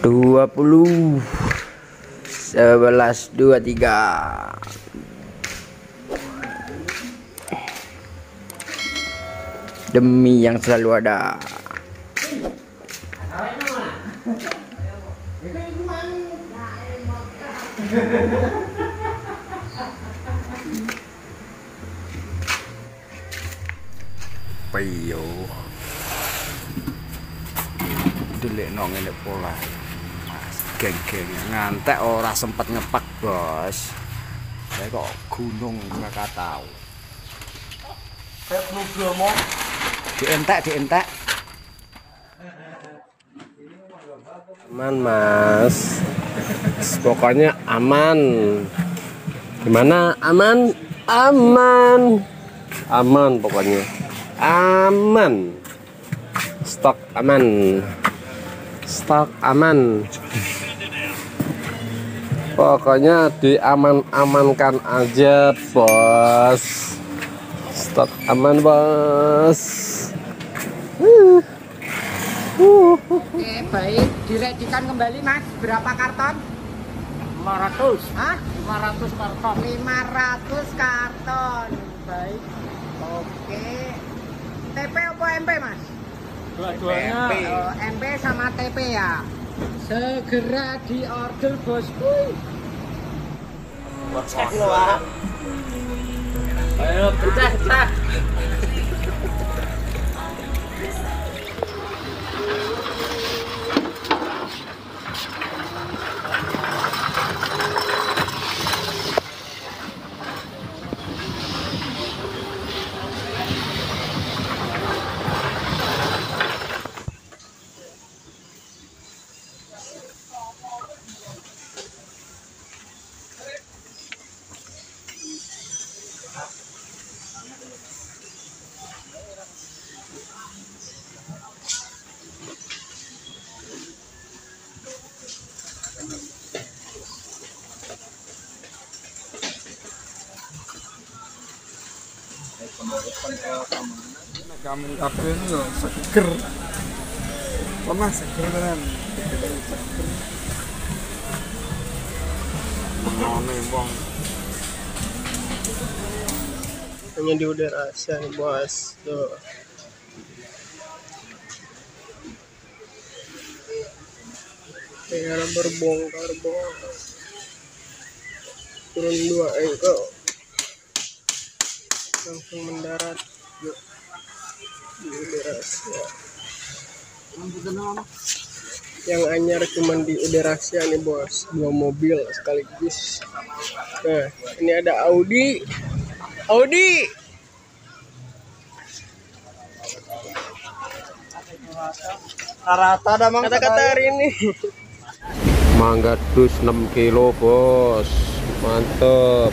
20 11 23 demi yang selalu ada. Piyo delik nong ngene pola Mas geng-geng ngantek ora sempet ngepak bos. Saya kok gunung Krakatau kayak Nugromo dientek aman mas, pokoknya aman. Gimana aman pokoknya aman, stok aman, pokoknya diamankan aja bos, stok aman bos. Oke, baik, diredikan kembali mas, berapa karton? 500. Hah? 500 karton. 500 karton. Baik. Oke. TP apa MP mas? Dua-duanya. Oh, MP sama TP ya. Segera diorder bosku. Cek lo ah. Ayo cek. Kami kabeh itu seger. Lemah seger tenan. Ngene wong. Hanya di udara Asia nih bos. Tuh. Kayak berbongkar. Turun 2 ekor. Langsung mendarat yuk di udara Asia. Yang anyar cuman di udara Asia nih bos, 2 mobil sekaligus. Nah ini ada Audi rata ada mang kata-kata hari ini. Mangga dus 6 kilo bos, mantep.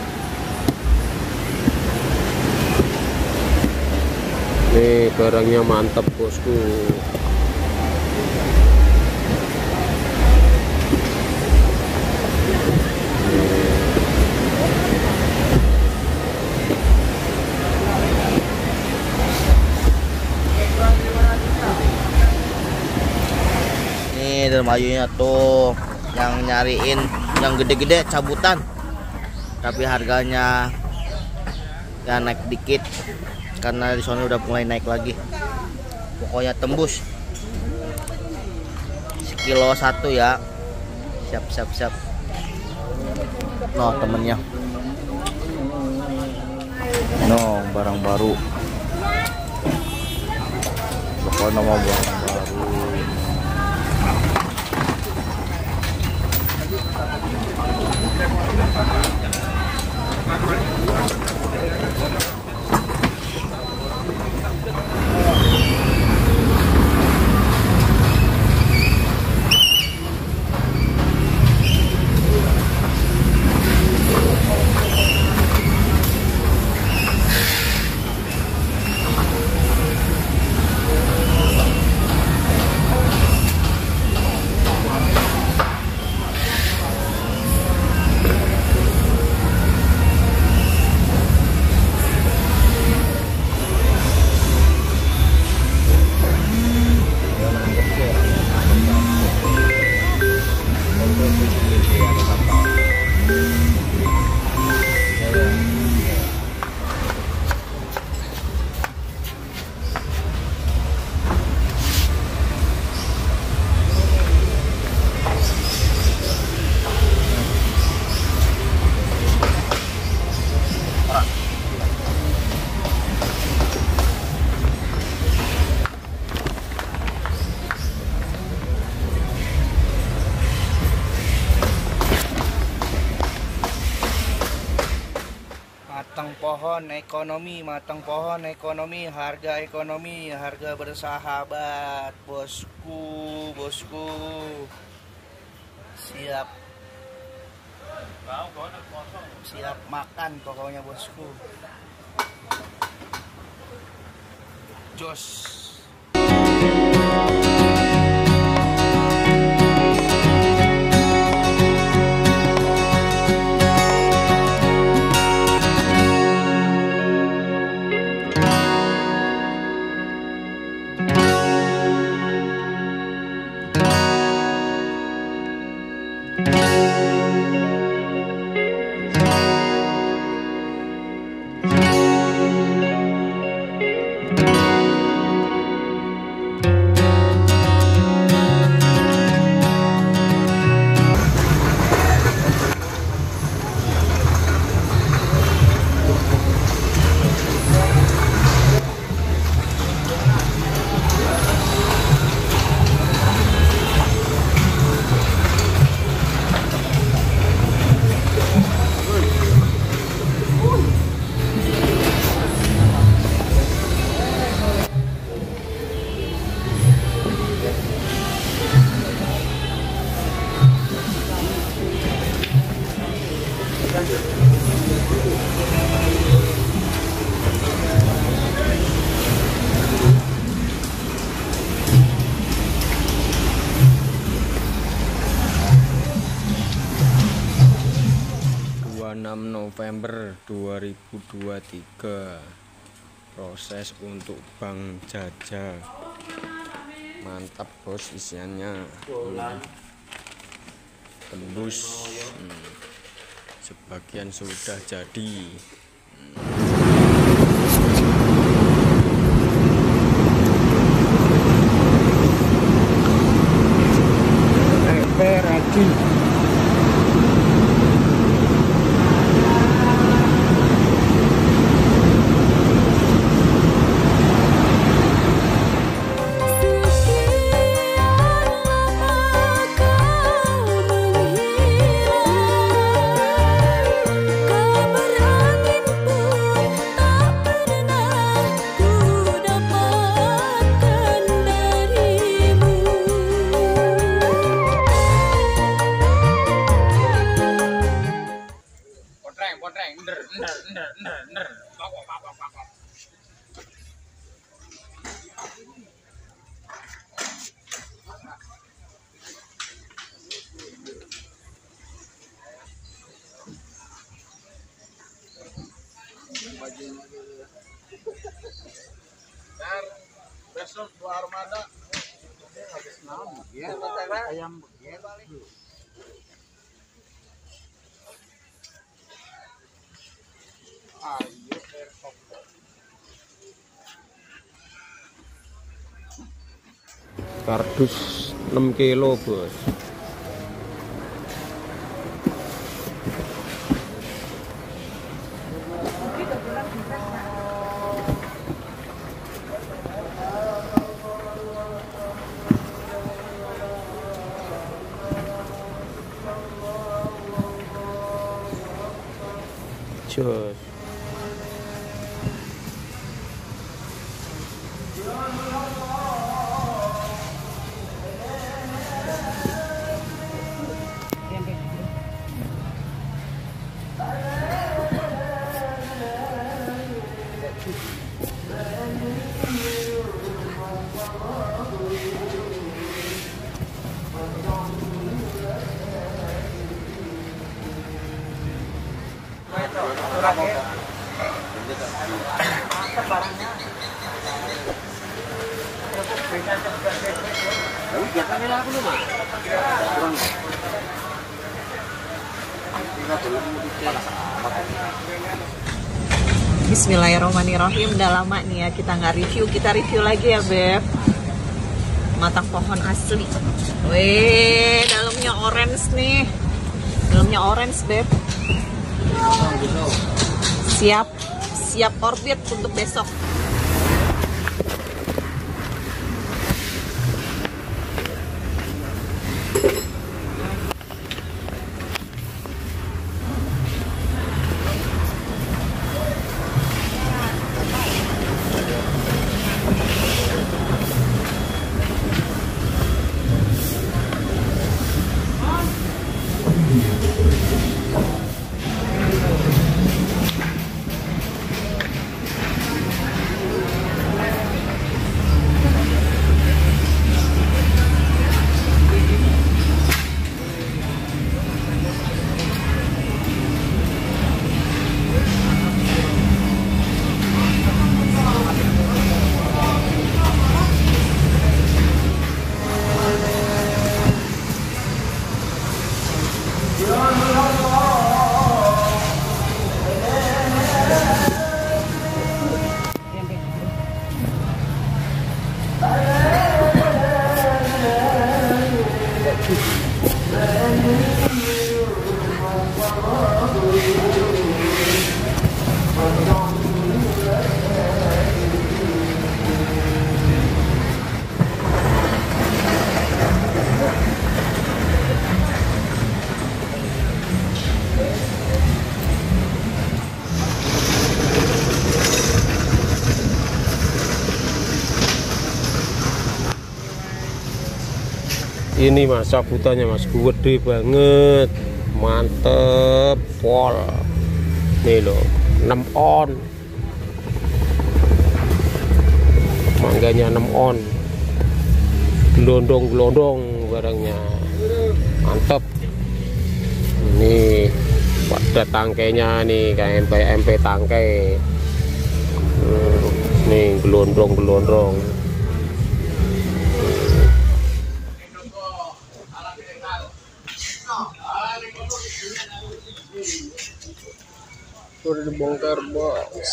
Nih barangnya mantap bosku. Nih dermayunya tuh yang nyariin yang gede-gede cabutan, tapi harganya ya naik dikit karena di sana udah mulai naik lagi. Pokoknya tembus sekilo 1 ya. Siap. No temennya. No barang baru. Pokoknya mau barang baru. pohon ekonomi, harga bersahabat, bosku. Siap makan pokoknya bosku. Jos. November 2023. Proses untuk Bang Jaja. Mantap bos, isiannya tembus. Sebagian sudah jadi. ready. Besok dua armada ayam Kardus 6 kilo bos. Jos. Bismillahirrahmanirrahim. Udah lama nih ya kita nggak review, kita review lagi ya Beb. Matang pohon asli. Wih, dalamnya orange nih. Dalamnya orange Beb. Siap orbit untuk besok. Ini mas sabutannya mas, gede banget, mantep pol. Nih loh, 6 on, mangganya 6 on, gelondong barangnya, mantep. Ini pada tangkainya nih kayak MP tangkai, nih gelondong. Udah dibongkar bos.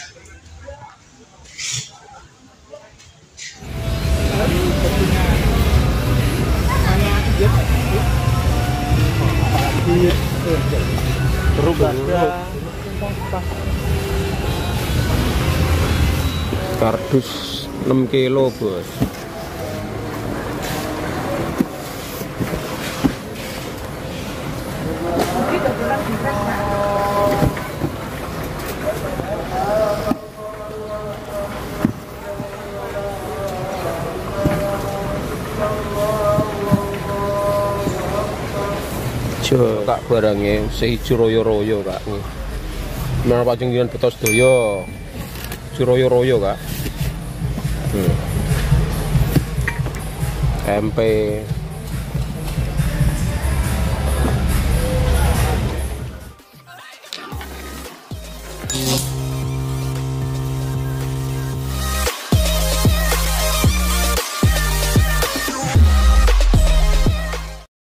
Kardus 6 kilo bos. Kak barangnya seijo royo kak nih. Mana pajenggian betos doyo, royo kak. MP